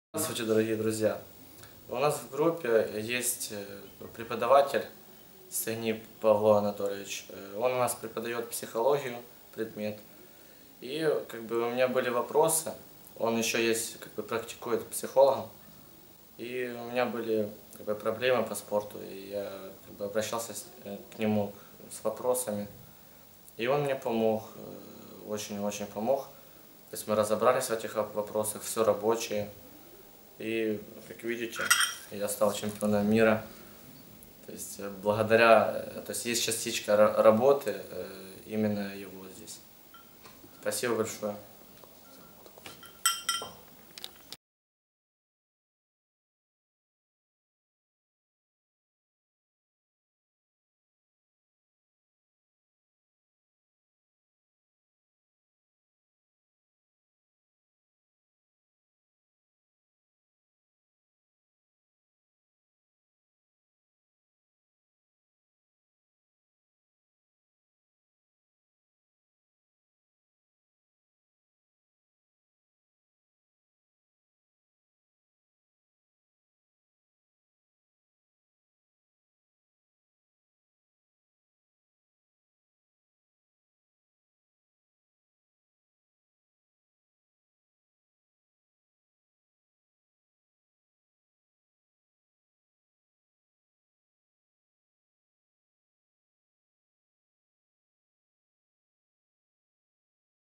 Здравствуйте, дорогие друзья! У нас в группе есть преподаватель Сагнип Павел Анатольевич. Он у нас преподает психологию, предмет. И у меня были вопросы. Он еще есть, практикует психологом. И у меня были проблемы по спорту. И я обращался к нему с вопросами. И он мне помог, очень-очень помог. То есть мы разобрались в этих вопросах, все рабочее. И, как видите, я стал чемпионом мира. То есть есть частичка работы именно его здесь. Спасибо большое.